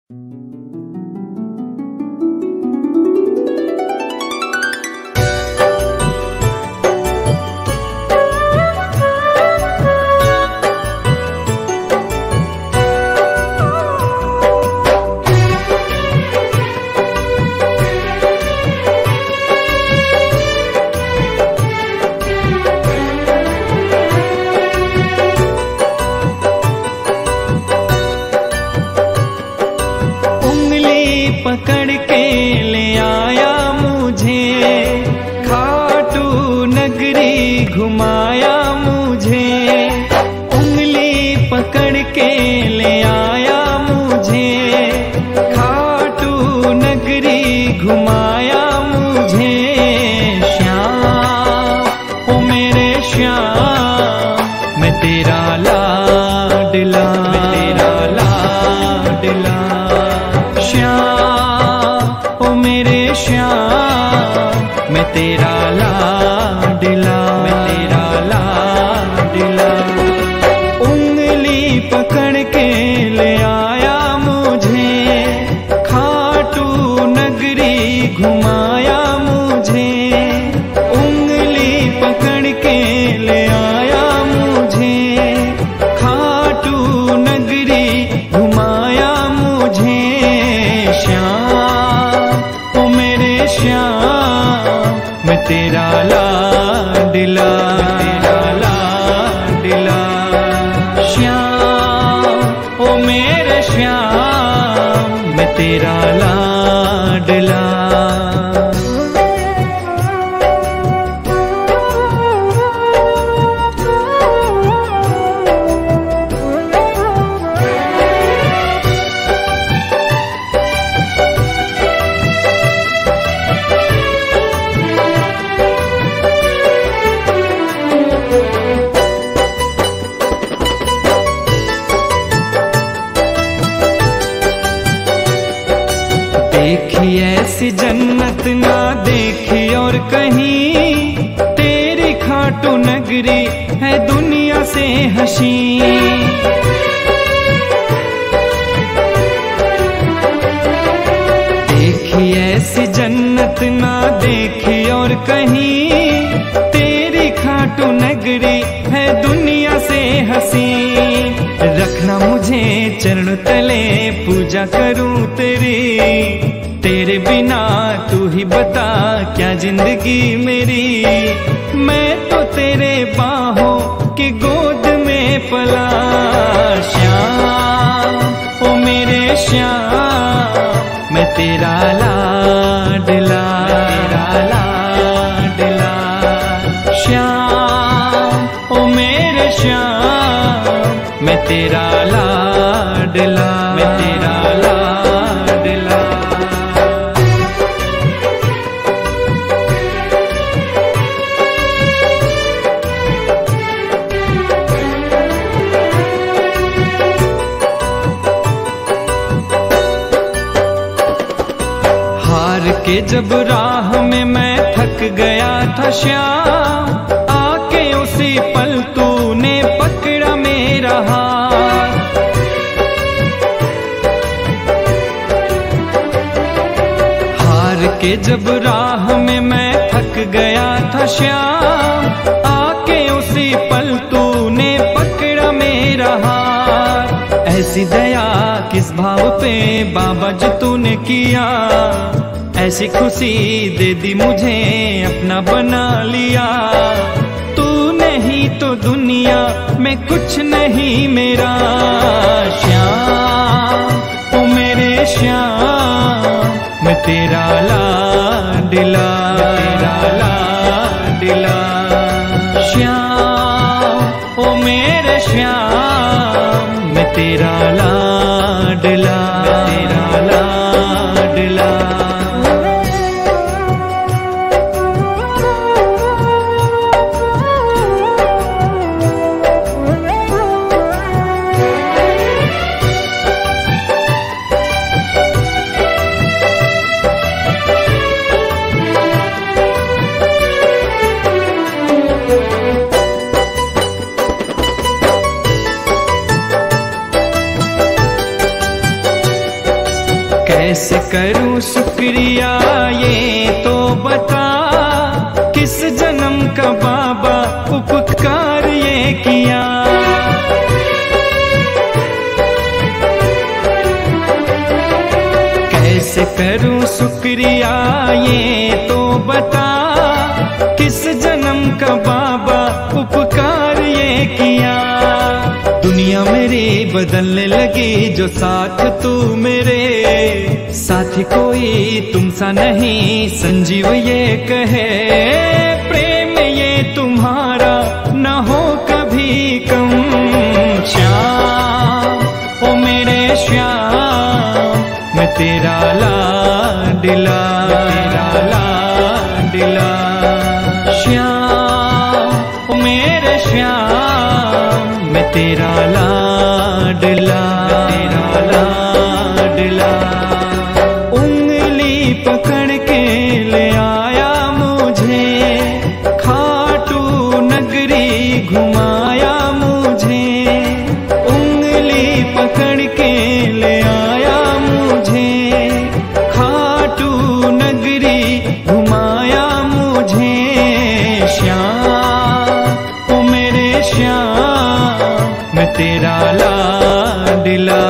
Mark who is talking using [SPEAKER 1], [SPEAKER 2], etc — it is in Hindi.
[SPEAKER 1] पकड़ के ले आया मुझे, खाटू नगरी घुमाया मुझे। उंगली पकड़ के ले आया मुझे, खाटू नगरी घुमाया मुझे। श्याम ओ मेरे श्याम, मैं तेरा लाडला, मैं तेरा लाडला। श्याम ओ मेरे श्याम, मैं तेरा लाडला, मैं तेरा लाडला। उंगली पकड़ के ले आया मुझे, खाटू नगरी घुमाया मुझे। उंगली पकड़ के ले आया मुझे, खाटू नगरी घुमाया मुझे। श्याम ओ मेरे श्याम, मैं तेरा लाडला, तेरा लाडला। श्याम ओ मेरे श्याम, मैं तेरा लाडला। देखी ऐसी जन्नत ना देखी और कहीं, तेरी खाटू नगरी है दुनिया से हसीन। देखी ऐसी जन्नत ना देखी और कहीं, तेरी खाटू नगरी है दुनिया से हसीन। रखना मुझे चरण तले, पूजा करूं तेरी। तेरे बिना तू ही बता क्या जिंदगी मेरी। मैं तो तेरे बाहों की गोद में पला। श्याम ओ मेरे श्याम, मैं तेरा लाडला, तेरा लाडला। श्याम ओ मेरे श्याम, मैं तेरा लाडला, मैं तेरा लाडला। हार के जब राह में मैं थक गया था श्याम, आके उसी पल तूने पकड़ा मेरा हाथ। हार के जब राह में मैं थक गया था श्याम, आके उसी पल तूने पकड़ा मेरा हाथ। ऐसी दया किस भाव पे बाबा जो तूने किया, ऐसी खुशी दे दी मुझे अपना बना लिया। तू नहीं तो दुनिया में कुछ नहीं मेरा। श्याम ओ मेरे श्याम, मैं तेरा लाडला, तेरा लाडला। श्याम ओ मेरे श्याम, मैं तेरा लाडला, तेरा लाडला। कैसे करूं शुक्रिया ये तो बता, किस जन्म का बाबा उपकार ये किया। कैसे करूं शुक्रिया ये तो बता, किस जन्म का बाबा उपकार ये किया। दुनिया मेरी बदलने लगी जो साथ तू मेरे, साथी कोई तुम सा नहीं संजीव ये कहे। प्रेम ये तुम्हारा न हो कभी कम, श्याम ओ मेरे श्याम मैं तेरा लाडला, तेरा लाडला। श्याम ओ मेरे श्याम मैं तेरा लाडला, तेरा लाडला। उंगली पकड़ के ले आया मुझे, खाटू नगरी घुमाया मुझे। उंगली पकड़ के ले आया मुझे, खाटू नगरी घुमाया मुझे। श्याम ओ मेरे श्याम मैं तेरा लाडला।